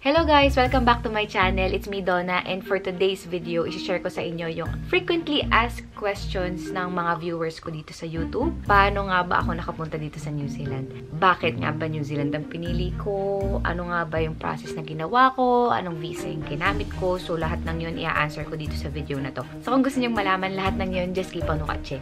Hello guys! Welcome back to my channel. It's me, Donna, and for today's video, i-share ko sa inyo yung frequently asked questions ng mga viewers ko dito sa YouTube. Paano nga ba ako nakapunta dito sa New Zealand? Bakit nga ba New Zealand ang pinili ko? Ano nga ba yung process na ginawa ko? Anong visa yung ginamit ko? So, lahat ng yun i-answer ko dito sa video na to. So, kung gusto nyo malaman lahat ng yun, just keep on watching.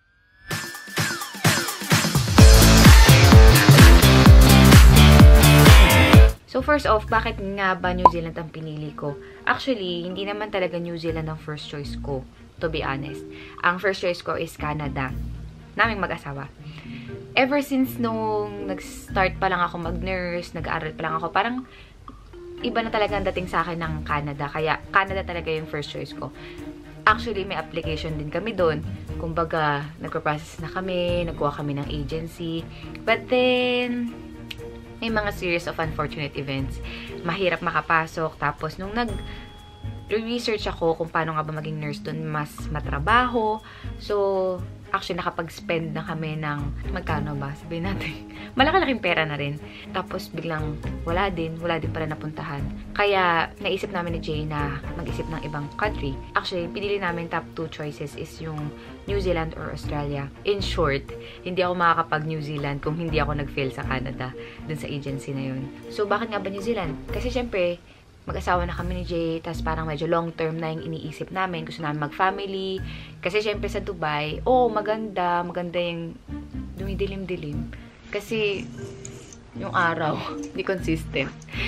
So, first off, bakit nga ba New Zealand ang pinili ko? Actually, hindi naman talaga New Zealand ang first choice ko, to be honest. Ang first choice ko is Canada. Naming mag-asawa. Ever since nung nag-start pa lang ako mag-nurse, nag-aaral pa lang ako, parang iba na talaga ang dating sa akin ng Canada. Kaya, Canada talaga yung first choice ko. Actually, may application din kami doon. Kumbaga, nagpa-process na kami, nagkuha kami ng agency. But then, may mga series of unfortunate events. Mahirap makapasok. Tapos, nung nag-research ako kung paano nga ba maging nurse doon, mas matrabaho. So, actually, nakapag-spend na kami ng, magkano ba? Sabihin natin, malaki-laking pera na rin. Tapos, biglang, wala din pala napuntahan. Kaya, naisip namin ni Jay na mag-isip ng ibang country. Actually, pinili namin top 2 choices is yung New Zealand or Australia. In short, hindi ako makakapag-New Zealand kung hindi ako nag-fail sa Canada dun sa agency na yun. So, bakit nga ba New Zealand? Kasi, syempre, mag-asawa na kami ni Jay, tapos parang medyo long-term na yung iniisip namin. Gusto namin mag-family. Kasi syempre sa Dubai, maganda yung dumidilim-dilim. Kasi yung araw, hindi consistent.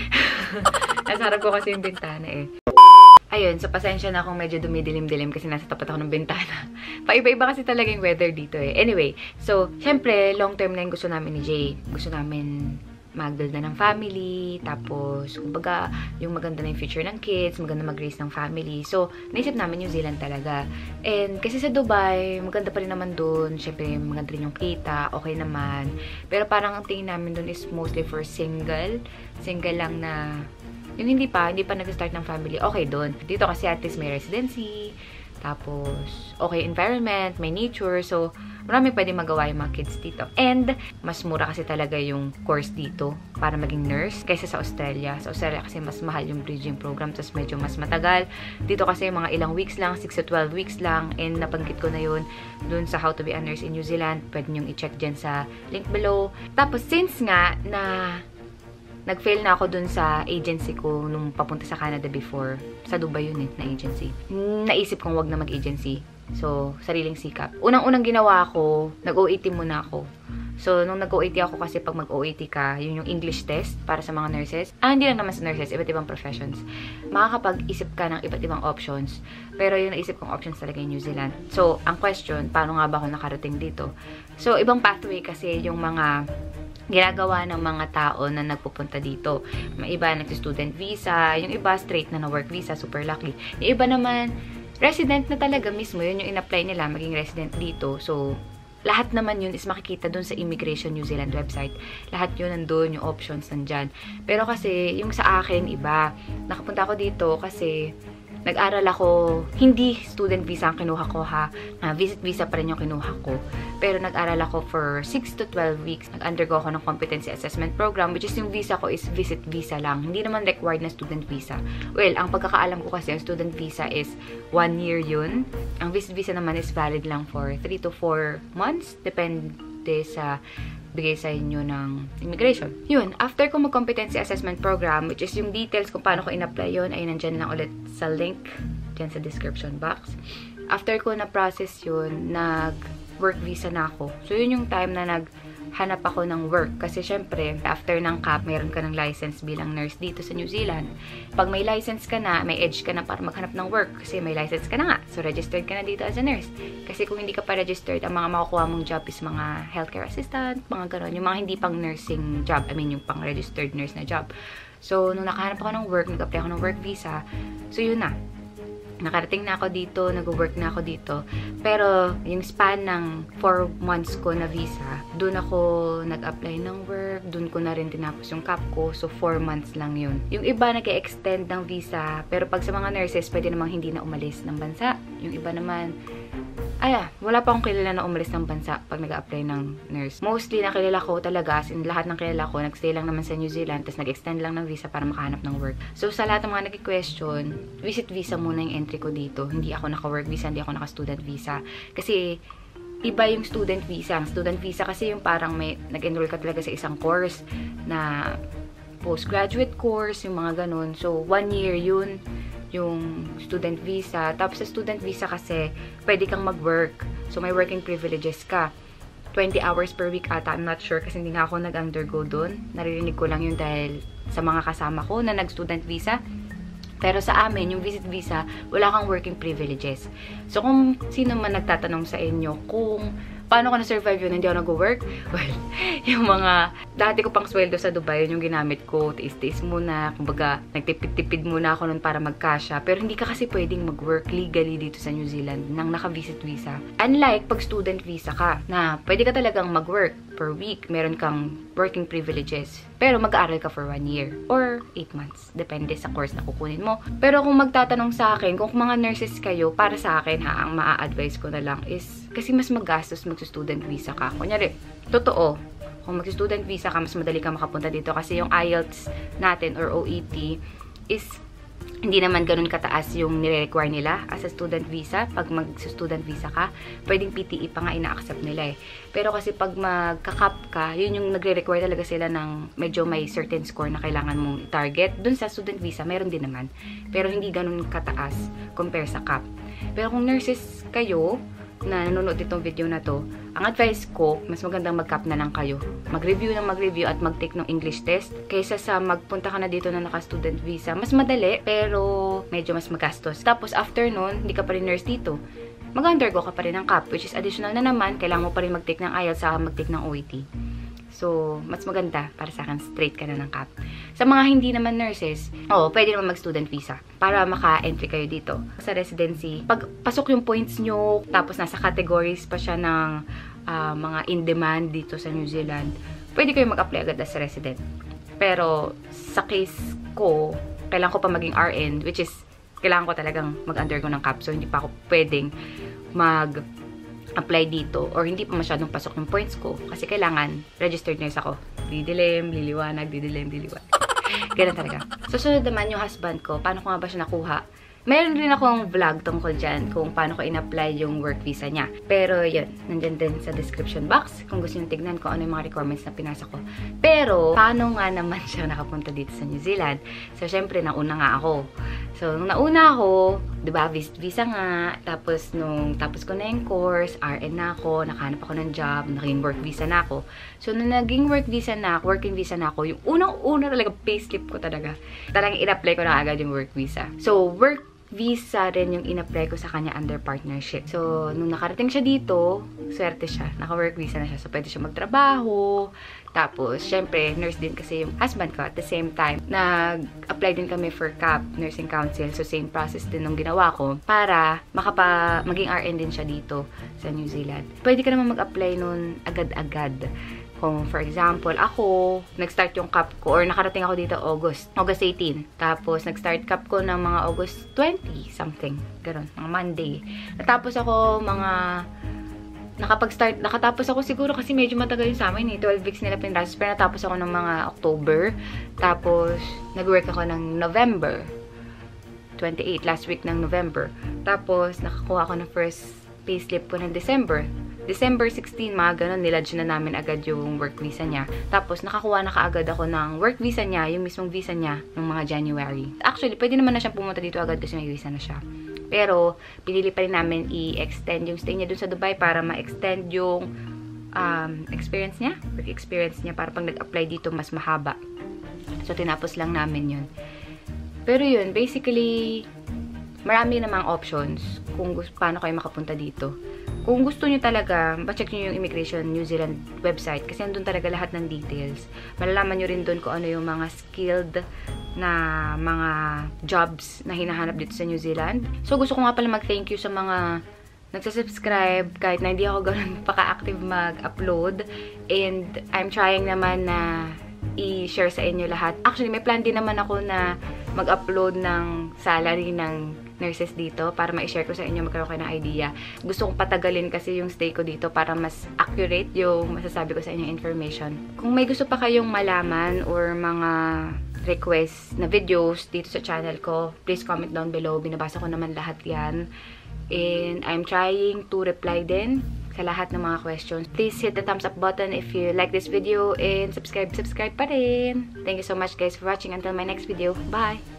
Nasa harap ko kasi yung bintana eh. Ayun, so pasensya na kung medyo dumidilim-dilim kasi nasa tapat ako ng bintana. Paiba-iba kasi talaga yung weather dito eh. Anyway, so syempre long-term na yung gusto namin ni Jay. Gusto namin mag-build na ng family, tapos, kumbaga, yung maganda na yung future ng kids, maganda mag-raise ng family. So, naisip namin New Zealand talaga. And, kasi sa Dubai, maganda pa rin naman dun. Siyempre, maganda rin yung kita, okay naman. Pero parang ang tingin namin dun is mostly for single. Single lang na, yung hindi pa nag-start ng family, okay dun. Dito kasi at least may residency, tapos, okay environment, may nature, so, marami pwede magawa yung mga kids dito. And, mas mura kasi talaga yung course dito para maging nurse kaysa sa Australia. Sa Australia kasi mas mahal yung bridging program, tapos medyo mas matagal. Dito kasi mga ilang weeks lang, 6 to 12 weeks lang, and nabanggit ko na yun dun sa How to be a Nurse in New Zealand. Pwede nyo i-check dyan sa link below. Tapos, since nga na nag-fail na ako dun sa agency ko nung papunta sa Canada before, sa Dubai yun na agency. Naisip kong wag na mag-agency. So, sariling sikap. Unang-unang ginawa ko, nag-OET muna ako. So, nung nag-OET ako kasi pag mag-OET ka, yun yung English test para sa mga nurses. Hindi lang naman sa nurses, iba't ibang professions. Makakapag-isip ka ng iba't ibang options. Pero yung naisip kong options talaga yung New Zealand. So, ang question, paano nga ba ako nakarating dito? So, ibang pathway kasi yung mga ginagawa ng mga tao na nagpupunta dito. May iba nag-student visa, yung iba straight na work visa, super lucky. Yung iba naman, resident na talaga mismo, yun yung in-apply nila, maging resident dito. So, lahat naman yun is makikita dun sa Immigration New Zealand website. Lahat yun nandun, yung options nandyan. Pero kasi, yung sa akin, iba. Nakapunta ako dito kasi nag-aral ako, hindi student visa ang kinuha ko ha. Visit visa pa rin yung kinuha ko. Pero nag-aral ako for 6 to 12 weeks. Nag-undergo ako ng competency assessment program, which is yung visa ko is visit visa lang. Hindi naman required na student visa. Well, ang pagkakaalam ko kasi, ang student visa is 1 year yun. Ang visit visa naman is valid lang for 3 to 4 months. Depende sa bigay sa inyo ng immigration. Yun, after ko mag-competency assessment program, which is yung details kung paano ko in-apply yun, ay nandyan lang ulit sa link, dyan sa description box. After ko na-process yun, nag-work visa na ako. So, yun yung time na naghanap ako ng work. Kasi, syempre, after ng CAP, mayroon ka ng license bilang nurse dito sa New Zealand. Pag may license ka na, may edge ka na para maghanap ng work. Kasi may license ka na nga. So, registered ka na dito as a nurse. Kasi kung hindi ka pa registered, ang mga makukuha mong job is mga healthcare assistant, mga gano'n. Yung mga hindi pang nursing job. I mean, yung pang registered nurse na job. So, nung nakahanap ako ng work, nag-apply ako ng work visa. So, yun na. Nakarating na ako dito, nag-work na ako dito. Pero, yung span ng 4 months ko na visa, dun ako nag-apply ng work, dun ko na rin tinapos yung CAP ko. So, 4 months lang yun. Yung iba nag-extend ng visa, pero pag sa mga nurses, pwede namang hindi na umalis ng bansa. Yung iba naman, wala pa akong kilala na umalis ng bansa pag nag-a-apply ng nurse. Mostly nakilala ko talaga, as in lahat ng kilala ko, nagstay lang naman sa New Zealand, tapos nag-extend lang ng visa para makahanap ng work. So, sa lahat ng mga nag-question, visit visa muna yung entry ko dito. Hindi ako naka-work visa, hindi ako naka-student visa. Kasi, iba yung student visa. Ang student visa kasi yung parang may nag-enroll ka talaga sa isang course na postgraduate course, yung mga ganun. So, 1 year yun yung student visa. Tapos sa student visa kasi, pwede kang mag-work. So, may working privileges ka. 20 hours per week ata. I'm not sure kasi hindi nga ako nag-undergo dun. Naririnig ko lang yun dahil sa mga kasama ko na nag-student visa. Pero sa amin, yung visit visa, wala kang working privileges. So, kung sino man nagtatanong sa inyo kung paano ko na-survive yun, hindi ako nag-work? Well, yung mga, dati ko pang sweldo sa Dubai, yun yung ginamit ko, tiis-tiis muna, kumbaga, nagtipid-tipid muna ako nun para magkasya. Pero hindi ka kasi pwedeng mag-work legally dito sa New Zealand nang naka-visit visa. Unlike pag student visa ka, na pwede ka talagang mag-work per week, meron kang working privileges. Pero mag-aaral ka for 1 year or 8 months. Depende sa course na kukunin mo. Pero kung magtatanong sa akin, kung mga nurses kayo, para sa akin ang maa-advise ko na lang is, kasi mas magastos mag-student visa ka. Kunyari, totoo, kung mag-student visa ka, mas madali ka makapunta dito kasi yung IELTS natin or OET is hindi naman ganun kataas yung nire-require nila as a student visa. Pag mag-student visa ka, pwedeng PTE pa nga ina-accept nila eh. Pero kasi pag magka-cap ka, yun yung nagre-require talaga sila ng medyo may certain score na kailangan mong target. Dun sa student visa, meron din naman. Pero hindi ganun kataas compare sa cap. Pero kung nurses kayo, na nanonood itong video na to, ang advice ko, mas magandang mag-cap na lang kayo. Mag-review at mag-take ng English test kaysa sa magpunta ka na dito na naka-student visa. Mas madali, pero medyo mas magastos. Tapos after nun, hindi ka pa rin nurse dito. Mag-undergo ka pa rin ng cap, which is additional na naman, kailangan mo pa rin mag-take ng IELTS sa mag-take ng OET. So, mas maganda para sa akin, straight ka na ng cap. Sa mga hindi naman nurses, pwede naman mag-student visa para maka-entry kayo dito. Sa residency, pag pasok yung points nyo, tapos nasa categories pa siya ng mga in-demand dito sa New Zealand, pwede kayo mag-apply agad as resident. Pero, sa case ko, kailangan ko pa maging RN, which is, kailangan ko talagang mag-undergo ng cap. So, hindi pa ako pwedeng apply dito or hindi pa masyadong pasok yung points ko kasi kailangan registered nurse ako. Didilim, liliwanag, didilim, diliwanag. Ganun talaga. So, sunod naman yung husband ko. Paano ko nga ba siya nakuha? Meron rin akong vlog tungkol dyan kung paano ko in-apply yung work visa niya. Pero, yun. Nandyan din sa description box kung gusto nyo tignan ko ano yung mga requirements na pinasa ko. Pero, paano nga naman siya nakapunta dito sa New Zealand? So, syempre, nauna nga ako. So, nung nauna ako, diba, visa nga. Tapos, nung tapos ko na yung course, RN na ako, nakahanap ako ng job, naging work visa na ako. So, nung naging working visa na ako, yung unang-una talaga, payslip ko talaga. Talagang in-apply ko na agad yung work visa. So, work visa rin yung in-apply ko sa kanya under partnership. So, nung nakarating siya dito, swerte siya. Naka-work visa na siya. So, pwede siya magtrabaho. Tapos, syempre, nurse din kasi yung husband ko. At the same time, nag-apply din kami for CAP, Nursing Council. So, same process din nung ginawa ko para maging RN din siya dito sa New Zealand. Pwede ka naman mag-apply nun agad-agad. Kung, for example, ako, nag-start yung CAP ko, or nakarating ako dito August 18. Tapos, nag-start CAP ko ng mga August 20, something. Ganon, mga Monday. Natapos ako nakatapos ako siguro kasi medyo matagal yung sa amin eh. 12 weeks nila pinrasos. Pero natapos ako ng mga October. Tapos, nag-work ako ng November 28, last week ng November. Tapos, nakakuha ako ng first payslip ko ng December 16, mga ganun, nilodge na namin agad yung work visa niya. Tapos, nakakuha na kaagad ako ng work visa niya, yung mismong visa niya, ng mga January. Actually, pwede naman na siyang pumunta dito agad kasi may visa na siya. Pero, pinili pa rin namin i-extend yung stay niya dun sa Dubai para ma-extend yung experience niya, work experience niya, para pag nag-apply dito, mas mahaba. So, tinapos lang namin yun. Pero yun, basically, marami namang options kung paano kayo makapunta dito. Kung gusto nyo talaga, check nyo yung Immigration New Zealand website kasi nandun talaga lahat ng details. Malalaman nyo rin dun kung ano yung mga skilled na mga jobs na hinahanap dito sa New Zealand. So, gusto ko nga pala mag-thank you sa mga nagsasubscribe kahit na hindi ako ganun paka-active mag-upload. And I'm trying naman na i-share sa inyo lahat. Actually, may plan din naman ako na mag-upload ng salary ng nurses dito para ma-share ko sa inyo, magkaroon kayo ng idea. Gusto kong patagalin kasi yung stay ko dito para mas accurate yung masasabi ko sa inyo information. Kung may gusto pa kayong malaman or mga request na videos dito sa channel ko, please comment down below. Binabasa ko naman lahat yan. And I'm trying to reply din sa lahat ng mga questions. Please hit the thumbs up button if you like this video and subscribe pa rin. Thank you so much guys for watching. Until my next video. Bye!